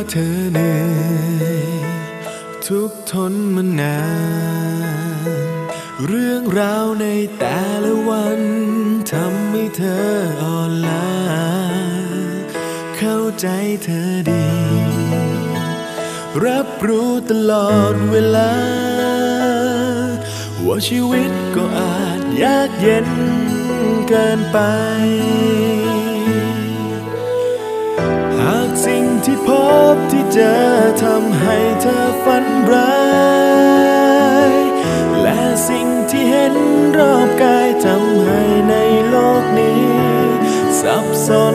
เธอเหนื่อยทุกทนมานานเรื่องราวในแต่ละวันทำให้เธออ่อนล้าเข้าใจเธอดีรับรู้ตลอดเวลาว่าชีวิตก็อาจยากเย็นเกินไปหากสิ่งที่พบที่เจอทำให้เธอฝันร้ายและสิ่งที่เห็นรอบกายทำให้ในโลกนี้สับสน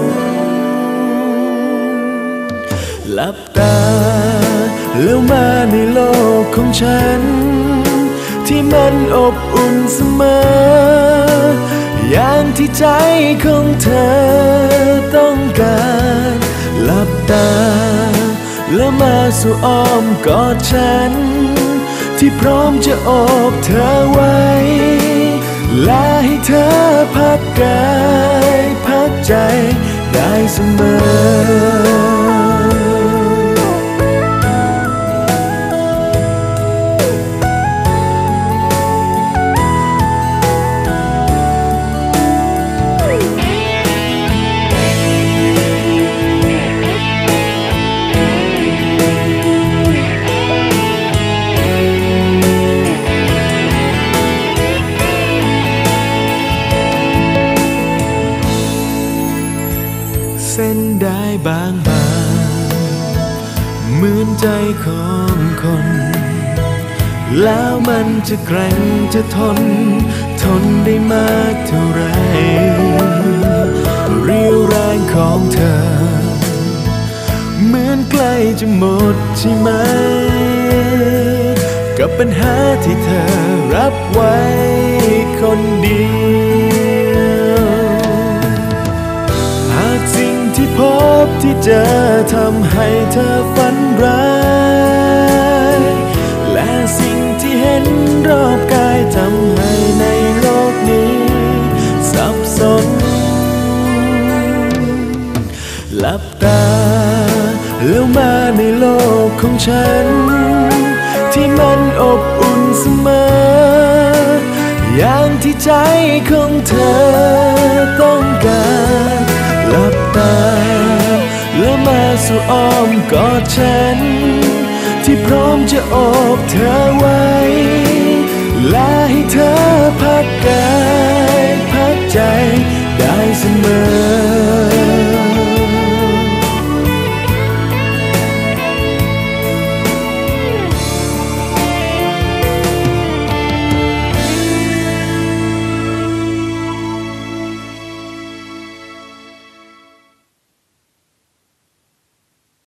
หลับตาแล้วมาในโลกของฉันที่มันอบอุ่นเสมออย่างที่ใจของเธอต้องการหลับตาแล้วมาสู่อ้อมกอดฉันที่พร้อมจะโอบเธอไว้และให้เธอพักกายพักใจได้เสมอเส้นได้บางเหมือนใจของคนแล้วมันจะแกร่งจะทนได้มากเท่าไรเรี่ยวแรงของเธอเหมือนใกล้จะหมดใช่ไหมกับปัญหาที่เธอรับไว้คนเดียวหากสิ่งที่พบที่เจอทำให้เธอฝันร้ายและสิ่งที่เห็นรอบกายทำให้ในโลกนี้สับสนหลับตาแล้วมาในโลกของฉันที่มันอบอุ่นเสมออย่างที่ใจของเธอต้องการหลับตาแล้วมาสู่อ้อมกอดฉันที่พร้อมจะโอบเธอไว้และให้เธอ